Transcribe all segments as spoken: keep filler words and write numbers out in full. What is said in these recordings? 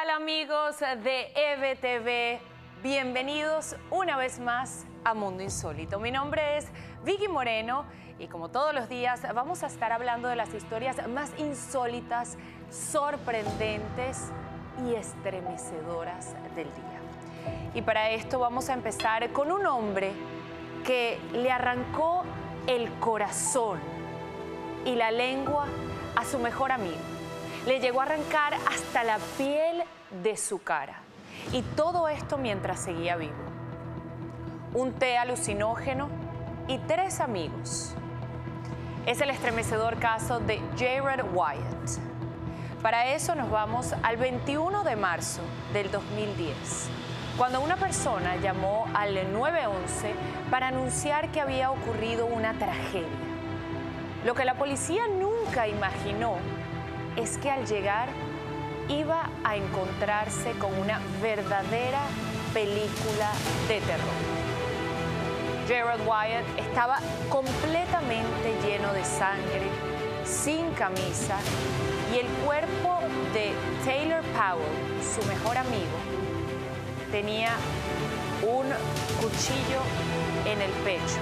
tal, amigos de E V T V? Bienvenidos una vez más a Mundo Insólito. Mi nombre es Vicky Moreno y como todos los días vamos a estar hablando de las historias más insólitas, sorprendentes y estremecedoras del día. Y para esto vamos a empezar con un hombre que le arrancó el corazón y la lengua a su mejor amigo. Le llegó a arrancar hasta la piel de su cara. Y todo esto mientras seguía vivo. Un té alucinógeno y tres amigos. Es el estremecedor caso de Jared Wyatt. Para eso nos vamos al veintiuno de marzo del dos mil diez, cuando una persona llamó al nueve once para anunciar que había ocurrido una tragedia. Lo que la policía nunca imaginó es que al llegar iba a encontrarse con una verdadera película de terror. Jared Wyatt estaba completamente lleno de sangre, sin camisa, y el cuerpo de Taylor Powell, su mejor amigo, tenía un cuchillo en el pecho.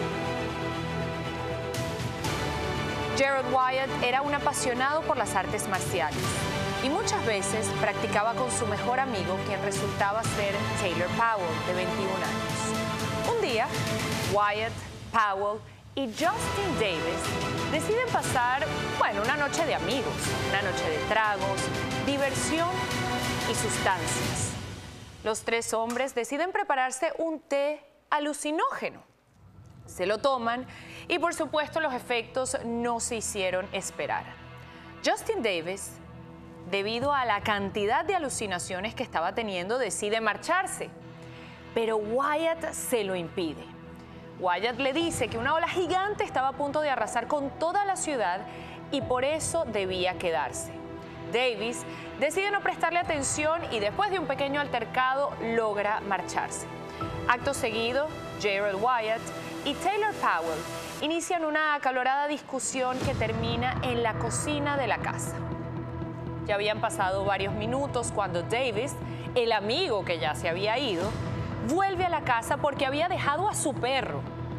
Jared Wyatt era un apasionado por las artes marciales y muchas veces practicaba con su mejor amigo, quien resultaba ser Taylor Powell, de veintiún años. Un día, Wyatt, Powell y Justin Davis deciden pasar, bueno, una noche de amigos, una noche de tragos, diversión y sustancias. Los tres hombres deciden prepararse un té alucinógeno. Se lo toman y, por supuesto, los efectos no se hicieron esperar. Justin Davis, debido a la cantidad de alucinaciones que estaba teniendo, decide marcharse, pero Wyatt se lo impide. Wyatt le dice que una ola gigante estaba a punto de arrasar con toda la ciudad y por eso debía quedarse. Davis decide no prestarle atención y después de un pequeño altercado logra marcharse. Acto seguido, Jared Wyatt y Taylor Powell inician una acalorada discusión que termina en la cocina de la casa. Ya habían pasado varios minutos cuando Davis, el amigo que ya se había ido, vuelve a la casa porque había dejado a su perro.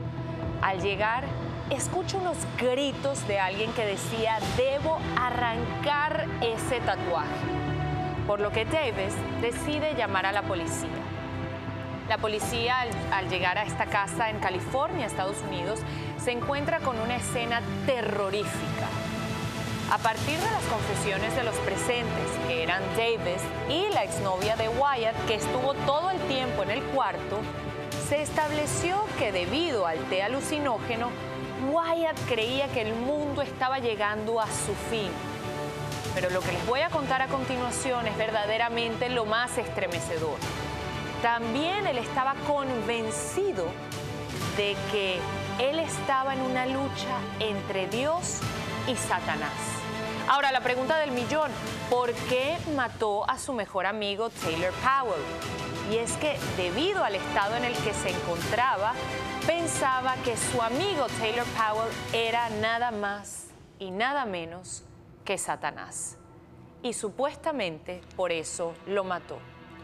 Al llegar, escucha unos gritos de alguien que decía: "Debo arrancar ese tatuaje", por lo que Davis decide llamar a la policía. La policía, al, al llegar a esta casa en California, Estados Unidos, se encuentra con una escena terrorífica. A partir de las confesiones de los presentes, que eran Davis y la exnovia de Wyatt, que estuvo todo el tiempo en el cuarto, se estableció que debido al té alucinógeno, Wyatt creía que el mundo estaba llegando a su fin. Pero lo que les voy a contar a continuación es verdaderamente lo más estremecedor. También él estaba convencido de que él estaba en una lucha entre Dios y Satanás. Ahora, la pregunta del millón: ¿por qué mató a su mejor amigo Taylor Powell? Y es que debido al estado en el que se encontraba, pensaba que su amigo Taylor Powell era nada más y nada menos que Satanás. Y supuestamente por eso lo mató.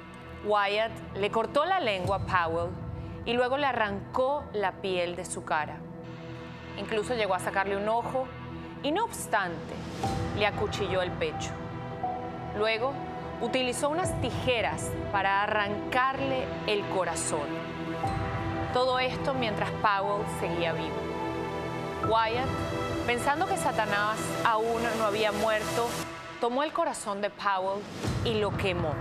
Wyatt le cortó la lengua a Powell y luego le arrancó la piel de su cara. Incluso llegó a sacarle un ojo y, no obstante, le acuchilló el pecho. Luego, utilizó unas tijeras para arrancarle el corazón. Todo esto mientras Powell seguía vivo. Wyatt, pensando que Satanás aún no había muerto, tomó el corazón de Powell y lo quemó.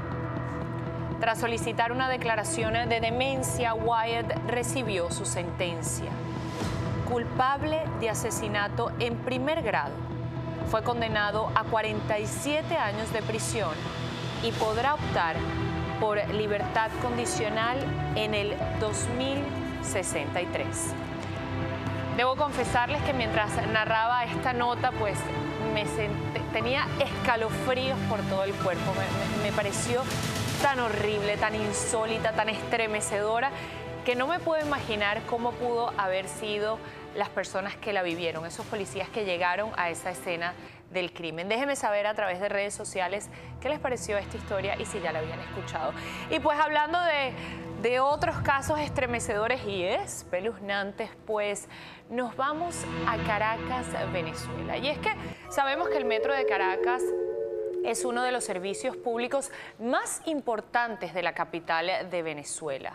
Tras solicitar una declaración de demencia, Wyatt recibió su sentencia. Culpable de asesinato en primer grado. Fue condenado a cuarenta y siete años de prisión y podrá optar por libertad condicional en el dos mil sesenta y tres. Debo confesarles que mientras narraba esta nota, pues me senté, tenía escalofríos por todo el cuerpo. Me, me, me pareció tan horrible, tan insólita, tan estremecedora, que no me puedo imaginar cómo pudo haber sido las personas que la vivieron, esos policías que llegaron a esa escena del crimen. Déjenme saber a través de redes sociales qué les pareció esta historia y si ya la habían escuchado. Y pues hablando de, de otros casos estremecedores y espeluznantes, pues nos vamos a Caracas, Venezuela. Y es que sabemos que el metro de Caracas es uno de los servicios públicos más importantes de la capital de Venezuela.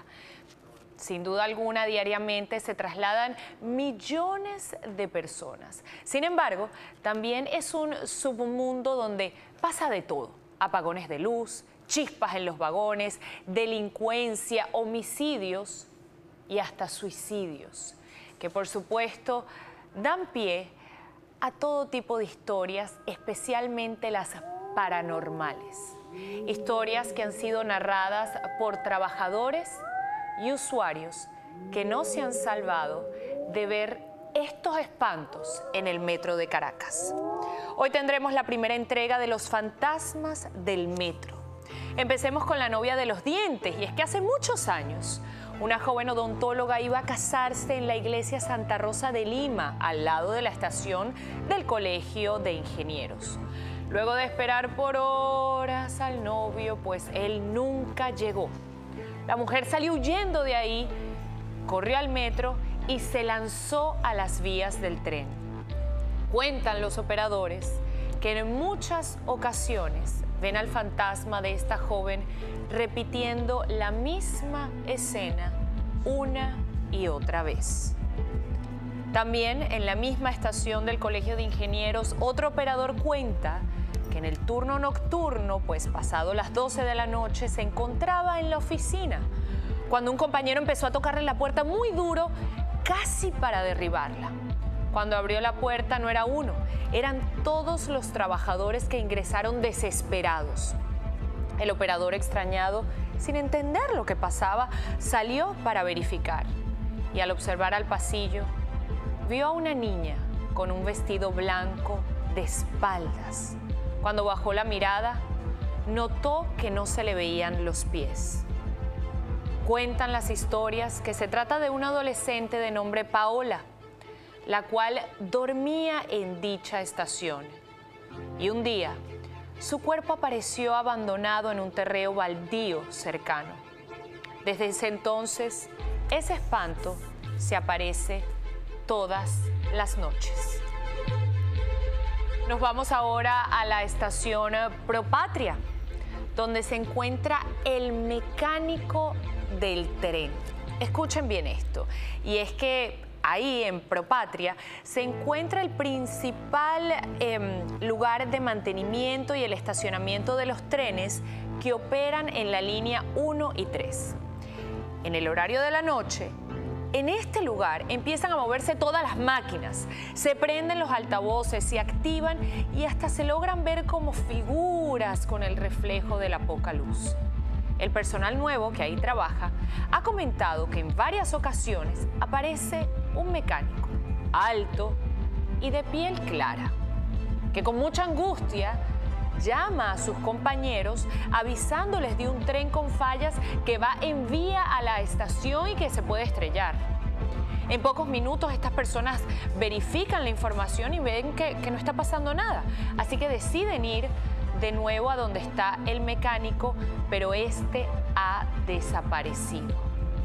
Sin duda alguna, diariamente se trasladan millones de personas. Sin embargo, también es un submundo donde pasa de todo. Apagones de luz, chispas en los vagones, delincuencia, homicidios y hasta suicidios, que por supuesto dan pie a todo tipo de historias, especialmente las paranormales. Historias que han sido narradas por trabajadores y usuarios que no se han salvado de ver estos espantos en el metro de Caracas. Hoy tendremos la primera entrega de los fantasmas del metro. Empecemos con la novia de los dientes, y es que hace muchos años una joven odontóloga iba a casarse en la iglesia Santa Rosa de Lima, al lado de la estación del Colegio de Ingenieros. Luego de esperar por horas al novio, pues él nunca llegó. La mujer salió huyendo de ahí, corrió al metro y se lanzó a las vías del tren. Cuentan los operadores que en muchas ocasiones ven al fantasma de esta joven repitiendo la misma escena una y otra vez. También en la misma estación del Colegio de Ingenieros, otro operador cuenta que en el turno nocturno, pues pasado las doce de la noche, se encontraba en la oficina cuando un compañero empezó a tocarle la puerta muy duro, casi para derribarla. Cuando abrió la puerta no era uno, eran todos los trabajadores que ingresaron desesperados. El operador, extrañado, sin entender lo que pasaba, salió para verificar y al observar al pasillo, vio a una niña con un vestido blanco de espaldas. Cuando bajó la mirada, notó que no se le veían los pies. Cuentan las historias que se trata de una adolescente de nombre Paola, la cual dormía en dicha estación. Y un día, su cuerpo apareció abandonado en un terreno baldío cercano. Desde ese entonces, ese espanto se aparece todas las noches. Nos vamos ahora a la estación Propatria, donde se encuentra el mecánico del tren. Escuchen bien esto, y es que ahí en Propatria se encuentra el principal eh, lugar de mantenimiento y el estacionamiento de los trenes que operan en la línea uno y tres. En el horario de la noche, en este lugar empiezan a moverse todas las máquinas, se prenden los altavoces, se activan y hasta se logran ver como figuras con el reflejo de la poca luz. El personal nuevo que ahí trabaja ha comentado que en varias ocasiones aparece un mecánico alto y de piel clara, que con mucha angustia llama a sus compañeros avisándoles de un tren con fallas que va en vía a la estación y que se puede estrellar. En pocos minutos estas personas verifican la información y ven que, que no está pasando nada, así que deciden ir de nuevo a donde está el mecánico, pero este ha desaparecido.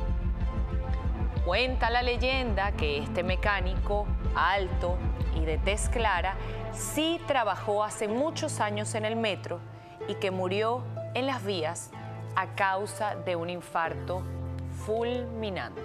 Cuenta la leyenda que este mecánico alto y de tez clara sí trabajó hace muchos años en el metro y que murió en las vías a causa de un infarto fulminante.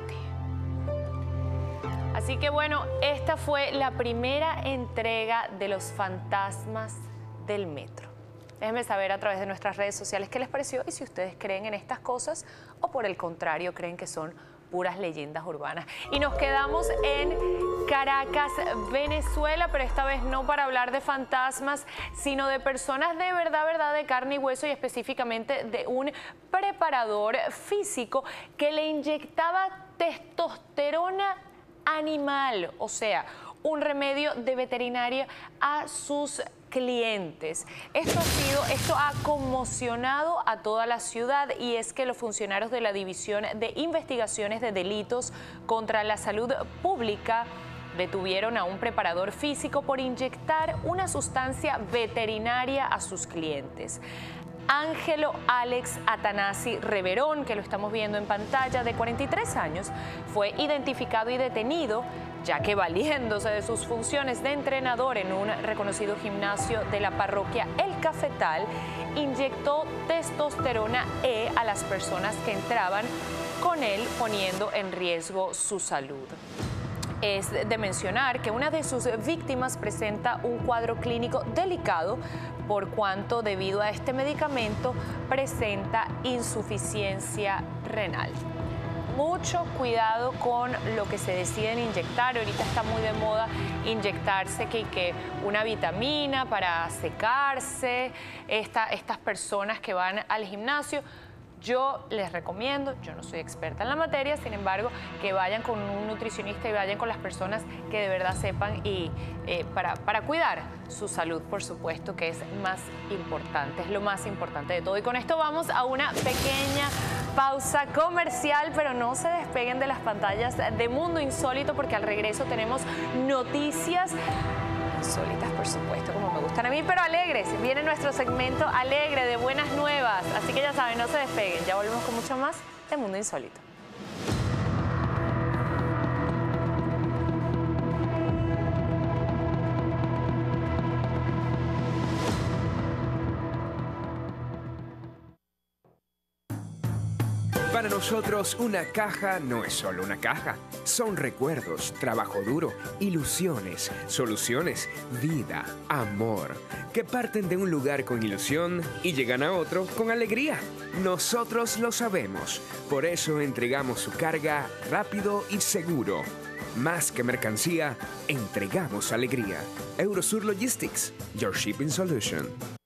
Así que bueno, esta fue la primera entrega de los fantasmas del metro. Déjenme saber a través de nuestras redes sociales qué les pareció y si ustedes creen en estas cosas o por el contrario creen que son puras leyendas urbanas. Y nos quedamos en Caracas, Venezuela, pero esta vez no para hablar de fantasmas, sino de personas de verdad, verdad, de carne y hueso, y específicamente de un preparador físico que le inyectaba testosterona animal, o sea, un remedio de veterinaria a sus clientes. Esto ha sido, esto ha conmocionado a toda la ciudad, y es que los funcionarios de la División de Investigaciones de Delitos contra la Salud Pública Detuvieron a un preparador físico por inyectar una sustancia veterinaria a sus clientes. Ángelo Alex Atanasi Reverón, que lo estamos viendo en pantalla, de cuarenta y tres años, fue identificado y detenido, ya que valiéndose de sus funciones de entrenador en un reconocido gimnasio de la parroquia El Cafetal, inyectó testosterona E a las personas que entraban con él, poniendo en riesgo su salud. Es de mencionar que una de sus víctimas presenta un cuadro clínico delicado por cuanto, debido a este medicamento, presenta insuficiencia renal. Mucho cuidado con lo que se deciden inyectar. Ahorita está muy de moda inyectarse que, que una vitamina para secarse. Esta, estas personas que van al gimnasio, yo les recomiendo, yo no soy experta en la materia, sin embargo, que vayan con un nutricionista y vayan con las personas que de verdad sepan y eh, para, para cuidar su salud, por supuesto, que es más importante, es lo más importante de todo. Y con esto vamos a una pequeña pausa comercial, pero no se despeguen de las pantallas de Mundo Insólito, porque al regreso tenemos noticias insólitas, por supuesto, como me gustan a mí, pero alegres. Viene nuestro segmento alegre de buenas nuevas, así que ya saben, no se despeguen. Ya volvemos con mucho más de Mundo Insólito. Para nosotros, una caja no es solo una caja. Son recuerdos, trabajo duro, ilusiones, soluciones, vida, amor, que parten de un lugar con ilusión y llegan a otro con alegría. Nosotros lo sabemos. Por eso entregamos su carga rápido y seguro. Más que mercancía, entregamos alegría. Eurosur Logistics, your shipping solution.